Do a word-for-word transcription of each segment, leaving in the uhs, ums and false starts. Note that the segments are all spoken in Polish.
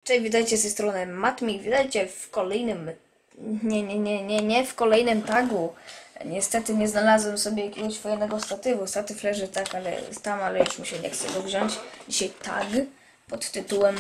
Cześć, witajcie z tej strony Matmik, witajcie w kolejnym, nie, nie, nie, nie, nie w kolejnym tagu. Niestety nie znalazłem sobie jakiegoś fajnego statywu, statyw leży tak, ale tam, ale już mi się nie chce go wziąć. Dzisiaj tag pod tytułem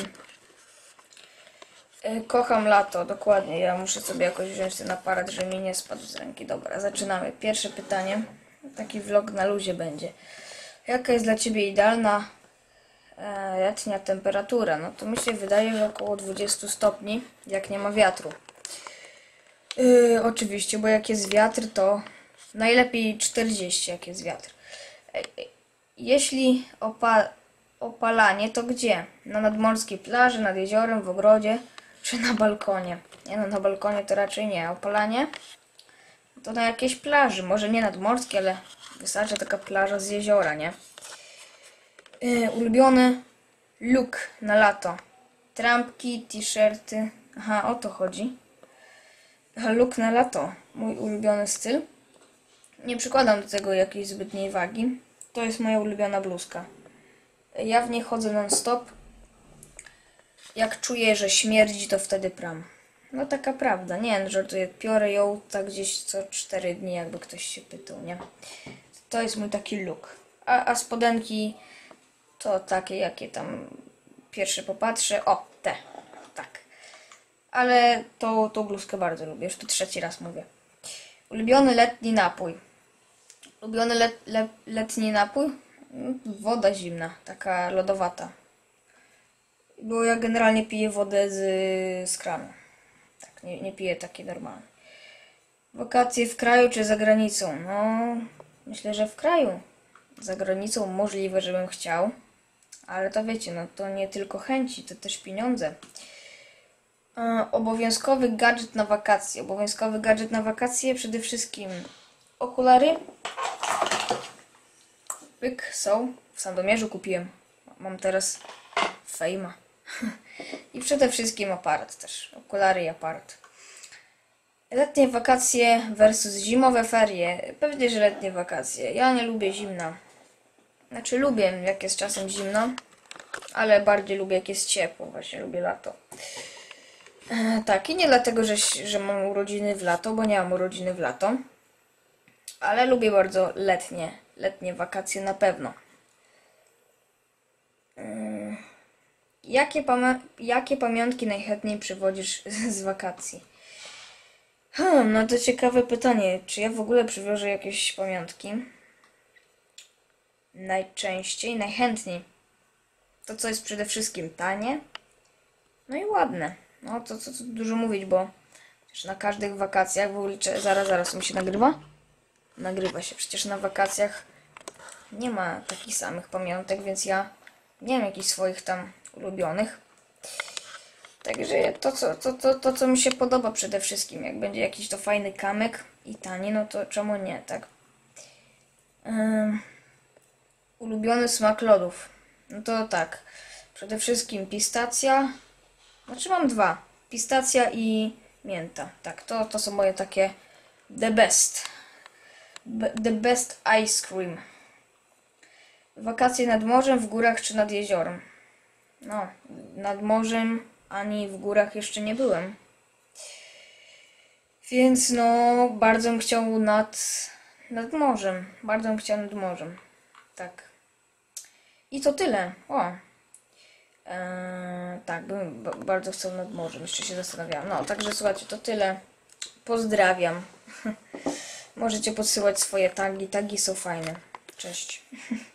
e, Kocham lato, dokładnie, ja muszę sobie jakoś wziąć ten aparat, żeby mi nie spadł z ręki. Dobra, zaczynamy. Pierwsze pytanie, taki vlog na luzie będzie. Jaka jest dla Ciebie idealna E, letnia temperatura? No to mi się wydaje, że około dwadzieścia stopni, jak nie ma wiatru. Yy, oczywiście, bo jak jest wiatr, to najlepiej czterdzieści, jak jest wiatr. E, e, jeśli opa opalanie, to gdzie? Na nadmorskiej plaży, nad jeziorem, w ogrodzie, czy na balkonie? Nie no, na balkonie to raczej nie. Opalanie? To na jakiejś plaży, może nie nadmorskiej, ale wystarczy taka plaża z jeziora, nie? Yy, ulubiony look na lato. Trampki, t-shirty. Aha, o to chodzi. Look na lato. Mój ulubiony styl. Nie przykładam do tego jakiejś zbytniej wagi. To jest moja ulubiona bluzka. Ja w niej chodzę non-stop. Jak czuję, że śmierdzi, to wtedy pram. No taka prawda. Nie wiem, żartuję. Piorę ją tak gdzieś co cztery dni, jakby ktoś się pytał, nie? To jest mój taki look. A, a spodenki to takie, jakie tam pierwsze popatrzę. O, te. Tak. Ale tą, tą bluzkę bardzo lubię. Już tu trzeci raz mówię. Ulubiony letni napój. Ulubiony let, le, letni napój? Woda zimna. Taka lodowata. Bo ja generalnie piję wodę z, z kranu. Tak, nie, nie piję takiej normalnej. Wakacje w kraju czy za granicą? No, myślę, że w kraju. Za granicą możliwe, żebym chciał. Ale to wiecie, no to nie tylko chęci, to też pieniądze. Yy, obowiązkowy gadżet na wakacje. Obowiązkowy gadżet na wakacje przede wszystkim okulary. Pyk, są. W Sandomierzu kupiłem. Mam teraz Fejma. I przede wszystkim aparat też. Okulary i aparat. Letnie wakacje versus zimowe ferie. Pewnie, że letnie wakacje. Ja nie lubię zimna. Znaczy lubię, jak jest czasem zimno, ale bardziej lubię, jak jest ciepło. Właśnie lubię lato. E, tak, i nie dlatego, że, że mam urodziny w lato, bo nie mam urodziny w lato. Ale lubię bardzo letnie, letnie wakacje na pewno. E, jakie, pamią jakie pamiątki najchętniej przywodzisz z wakacji? Hmm, no to ciekawe pytanie. Czy ja w ogóle przywożę jakieś pamiątki? Najczęściej, najchętniej. To, co jest przede wszystkim tanie, no i ładne. No to co dużo mówić, bo przecież na każdych wakacjach, w ogóle, zaraz, zaraz mi się nagrywa? Nagrywa się, przecież na wakacjach nie ma takich samych pamiątek, więc ja nie mam jakichś swoich tam ulubionych. Także to co, to, to, to, co mi się podoba przede wszystkim, jak będzie jakiś to fajny kamyk i tani, no to czemu nie, tak? Um, ulubiony smak lodów. No to tak, przede wszystkim pistacja. Znaczy mam dwa. Pistacja i mięta. Tak, to, to są moje takie the best. Be, the best ice cream. Wakacje nad morzem, w górach czy nad jeziorem? No, nad morzem ani w górach jeszcze nie byłem. Więc no, bardzo bym chciał nad, nad morzem. Bardzo bym chciał nad morzem. Tak. I to tyle. O. Eee, tak, bym bardzo chciał nad morzem. Jeszcze się zastanawiałam. No, także słuchajcie, to tyle. Pozdrawiam. Możecie podsyłać swoje tagi. Tagi są fajne. Cześć.